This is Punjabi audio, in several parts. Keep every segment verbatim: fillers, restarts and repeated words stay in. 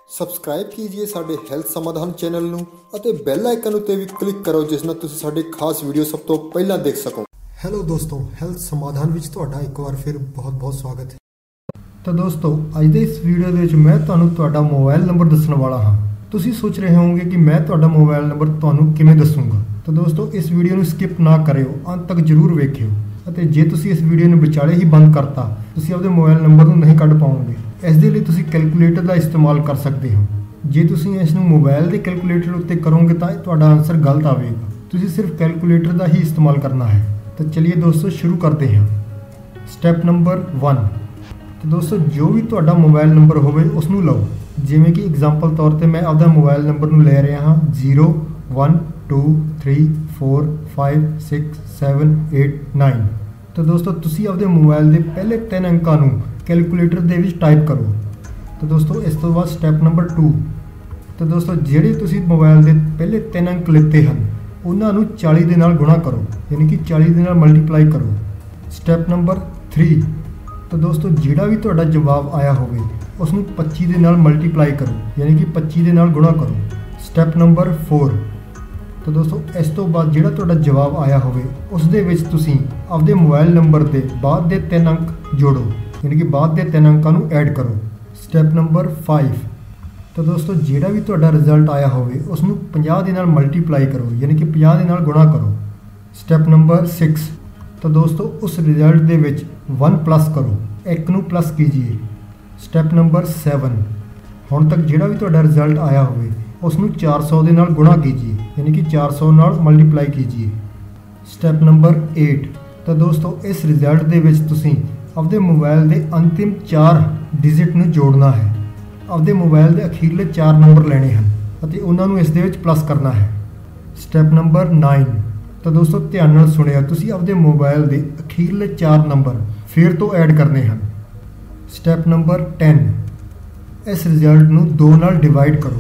ਸਬਸਕ੍ਰਾਈਬ कीजिए ਸਾਡੇ ਹੈਲਥ ਸਮਾਧਾਨ ਚੈਨਲ ਨੂੰ ਅਤੇ ਬੈਲ ਆਈਕਨ ਉੱਤੇ ਵੀ ਕਲਿੱਕ ਕਰੋ ਜਿਸ ਨਾਲ ਤੁਸੀਂ ਸਾਡੇ ਖਾਸ ਵੀਡੀਓ ਸਭ ਤੋਂ ਪਹਿਲਾਂ ਦੇਖ ਸਕੋ। ਹੈਲੋ ਦੋਸਤੋ, ਹੈਲਥ ਸਮਾਧਾਨ ਵਿੱਚ ਤੁਹਾਡਾ ਇੱਕ ਵਾਰ ਫਿਰ ਬਹੁਤ-ਬਹੁਤ ਸਵਾਗਤ ਹੈ। ਤਾਂ ਦੋਸਤੋ, ਅੱਜ ਦੇ ਇਸ ਵੀਡੀਓ ਦੇ ਵਿੱਚ ਮੈਂ ਤੁਹਾਨੂੰ ਤੁਹਾਡਾ ਮੋਬਾਈਲ ਨੰਬਰ ਦੱਸਣ ਵਾਲਾ ਹਾਂ। ਤੁਸੀਂ ਸੋਚ ਰਹੇ ਹੋਵੋਗੇ ਕਿ ਮੈਂ ਤੁਹਾਡਾ ਮੋਬਾਈਲ ਨੰਬਰ ਤੁਹਾਨੂੰ ਕਿਵੇਂ ਦੱਸੂਗਾ। ਤਾਂ ਦੋਸਤੋ, ਇਸ ਵੀਡੀਓ ਨੂੰ ਸਕਿਪ ਨਾ ਕਰਿਓ, ਅੰਤ ਤੱਕ ਜ਼ਰੂਰ ਵੇਖਿਓ। ਅਤੇ ਜੇ ਤੁਸੀਂ ਇਸ ਵੀਡੀਓ ਨੂੰ ਵਿਚਾਲੇ ਹੀ ਬੰਦ ਕਰਤਾ, ਤੁਸੀਂ ਆਪਣੇ ਮੋਬਾਈਲ ਨੰਬਰ ਨੂੰ ਨਹੀਂ ਕੱਢ ਪਾਓਗੇ। ਇਸ ਦੇ ਲਈ ਤੁਸੀਂ ਕੈਲਕੂਲੇਟਰ ਦਾ ਇਸਤੇਮਾਲ ਕਰ ਸਕਦੇ ਹੋ। ਜੇ ਤੁਸੀਂ ਇਸ ਨੂੰ ਮੋਬਾਈਲ ਦੇ ਕੈਲਕੂਲੇਟਰ ਉੱਤੇ ਕਰੋਗੇ ਤਾਂ ਤੁਹਾਡਾ ਆਨਸਰ ਗਲਤ ਆਵੇਗਾ। ਤੁਸੀਂ ਸਿਰਫ ਕੈਲਕੂਲੇਟਰ ਦਾ ਹੀ ਇਸਤੇਮਾਲ ਕਰਨਾ ਹੈ। ਤਾਂ ਚਲਿਏ ਦੋਸਤੋ, ਸ਼ੁਰੂ ਕਰਦੇ ਹਾਂ। Step number one. ਤਾਂ ਦੋਸਤੋ, ਜੋ ਵੀ ਤੁਹਾਡਾ ਮੋਬਾਈਲ ਨੰਬਰ ਹੋਵੇ ਉਸ ਨੂੰ ਲਓ। ਜਿਵੇਂ ਕਿ ਐਗਜ਼ਾਮਪਲ ਤੌਰ ਤੇ ਮੈਂ ਆਪਦਾ ਮੋਬਾਈਲ ਨੰਬਰ ਨੂੰ ਲੈ ਰਿਹਾ ਹਾਂ zero one two three four five six seven eight nine. ਤਾਂ ਦੋਸਤੋ, ਤੁਸੀਂ ਆਪਦੇ ਮੋਬਾਈਲ ਦੇ ਪਹਿਲੇ ਤਿੰਨ ਅੰਕਾਂ ਨੂੰ ਕੈਲਕੂਲੇਟਰ ਦੇ ਵਿੱਚ ਟਾਈਪ ਕਰੋ। ਤਾਂ ਦੋਸਤੋ, ਇਸ ਤੋਂ ਬਾਅਦ ਸਟੈਪ ਨੰਬਰ टू। ਤਾਂ ਦੋਸਤੋ, ਜਿਹੜੇ ਤੁਸੀਂ ਮੋਬਾਈਲ ਦੇ ਪਹਿਲੇ ਤਿੰਨ ਅੰਕ ਲਿੱਤੇ ਹਨ ਉਹਨਾਂ ਨੂੰ ਚਾਲੀ ਦੇ ਨਾਲ ਗੁਣਾ ਕਰੋ, ਯਾਨੀ ਕਿ ਚਾਲੀ ਦੇ ਨਾਲ ਮਲਟੀਪਲਾਈ ਕਰੋ। Step number three. ਤਾਂ ਦੋਸਤੋ, ਜਿਹੜਾ ਵੀ ਤੁਹਾਡਾ ਜਵਾਬ ਆਇਆ ਹੋਵੇ ਉਸ ਨੂੰ ਪੱਚੀ ਦੇ ਨਾਲ ਮਲਟੀਪਲਾਈ ਕਰੋ, ਯਾਨੀ ਕਿ ਪੱਚੀ ਦੇ ਨਾਲ ਗੁਣਾ ਕਰੋ। Step number four. ਤਾਂ ਦੋਸਤੋ, ਇਸ ਤੋਂ ਬਾਅਦ ਜਿਹੜਾ ਤੁਹਾਡਾ ਜਵਾਬ ਆਇਆ ਹੋਵੇ ਉਸ ਦੇ ਵਿੱਚ ਤੁਸੀਂ ਆਪਦੇ ਮੋਬਾਈਲ ਨੰਬਰ ਦੇ ਬਾਅਦ ਦੇ ਤਿੰਨ ਅੰਕ ਜੋੜੋ, ਯਾਨੀ ਕਿ ਬਾਅਦ ਦੇ ਤਿੰਨ ਅੰਕਾਂ ਨੂੰ ਐਡ ਕਰੋ। Step number five. ਤਾਂ ਦੋਸਤੋ, ਜਿਹੜਾ ਵੀ ਤੁਹਾਡਾ ਰਿਜ਼ਲਟ ਆਇਆ ਹੋਵੇ ਉਸ ਨੂੰ ਪੰਜਾਹ ਦੇ ਨਾਲ ਮਲਟੀਪਲਾਈ ਕਰੋ, ਯਾਨੀ ਕਿ ਪੰਜਾਹ ਦੇ ਨਾਲ ਗੁਣਾ ਕਰੋ। Step number six. ਤਾਂ ਦੋਸਤੋ, ਉਸ ਰਿਜ਼ਲਟ ਦੇ ਵਿੱਚ वन ਪਲੱਸ ਕਰੋ, ਇੱਕ ਨੂੰ ਪਲੱਸ ਕੀਜੀਏ। Step number seven. ਹੁਣ ਤੱਕ ਜਿਹੜਾ ਵੀ ਤੁਹਾਡਾ ਰਿਜ਼ਲਟ ਆਇਆ ਹੋਵੇ ਉਸ ਨੂੰ ਚਾਰ सौ ਦੇ ਨਾਲ ਗੁਣਾ ਕੀਜੀਏ, यानी कि चार सौ ਨਾਲ ਮਲਟੀਪਲਾਈ ਕੀਜੀਏ। Step number eight. ਤਾਂ ਦੋਸਤੋ, ਇਸ ਰਿਜ਼ਲਟ ਦੇ ਵਿੱਚ ਤੁਸੀਂ ਆਪਦੇ ਮੋਬਾਈਲ ਦੇ ਅੰਤਿਮ ਚਾਰ ਡਿਜਿਟ ਨੂੰ ਜੋੜਨਾ ਹੈ। ਆਪਦੇ ਮੋਬਾਈਲ ਦੇ ਅਖੀਰਲੇ ਚਾਰ ਨੰਬਰ ਲੈਣੇ ਹਨ ਅਤੇ ਉਹਨਾਂ ਨੂੰ ਇਸ ਦੇ ਵਿੱਚ ਪਲੱਸ ਕਰਨਾ ਹੈ। Step number nine. ਤਾਂ ਦੋਸਤੋ, ਧਿਆਨ ਨਾਲ ਸੁਣਿਓ, ਤੁਸੀਂ ਆਪਦੇ ਮੋਬਾਈਲ ਦੇ ਅਖੀਰਲੇ ਚਾਰ ਨੰਬਰ ਫਿਰ ਤੋਂ ਐਡ ਕਰਨੇ ਹਨ। Step number ten. ਇਸ ਰਿਜ਼ਲਟ ਨੂੰ ਦੋ ਨਾਲ ਡਿਵਾਈਡ ਕਰੋ।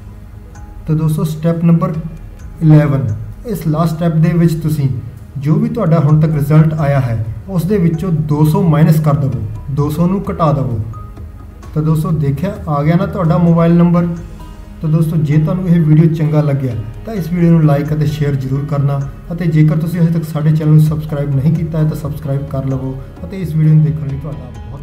ਤਾਂ ਦੋਸਤੋ, ਸਟੈਪ ਨੰਬਰ इलेवन। ਇਸ ਲਾਸਟ ਸਟੈਪ ਦੇ ਵਿੱਚ ਤੁਸੀਂ ਜੋ ਵੀ ਤੁਹਾਡਾ ਹੁਣ ਤੱਕ ਰਿਜ਼ਲਟ ਆਇਆ ਹੈ ਉਸ ਦੇ ਵਿੱਚੋਂ ਦੋ सौ ਮਾਈਨਸ ਕਰ ਦੇਵੋ, ਦੋ सौ ਨੂੰ ਘਟਾ ਦੇਵੋ। ਤਾਂ ਦੋਸਤੋ, ਦੇਖਿਆ ਆ ਗਿਆ ਨਾ ਤੁਹਾਡਾ ਮੋਬਾਈਲ ਨੰਬਰ। ਤਾਂ ਦੋਸਤੋ, ਜੇ ਤੁਹਾਨੂੰ ਇਹ ਵੀਡੀਓ ਚੰਗਾ ਲੱਗਿਆ ਤਾਂ ਇਸ ਵੀਡੀਓ ਨੂੰ ਲਾਈਕ ਅਤੇ ਸ਼ੇਅਰ ਜ਼ਰੂਰ ਕਰਨਾ ਅਤੇ ਜੇਕਰ ਤੁਸੀਂ ਅਜੇ ਤੱਕ ਸਾਡੇ ਚੈਨਲ ਨੂੰ ਸਬਸਕ੍ਰਾਈਬ ਨਹੀਂ ਕੀਤਾ ਹੈ ਤਾਂ ਸਬਸਕ੍ਰਾਈਬ ਕਰ ਲਵੋ ਅਤੇ ਇਸ ਵੀਡੀਓ ਨੂੰ ਦੇਖਣ ਲਈ ਤੁਹਾਡਾ ਬਹੁਤ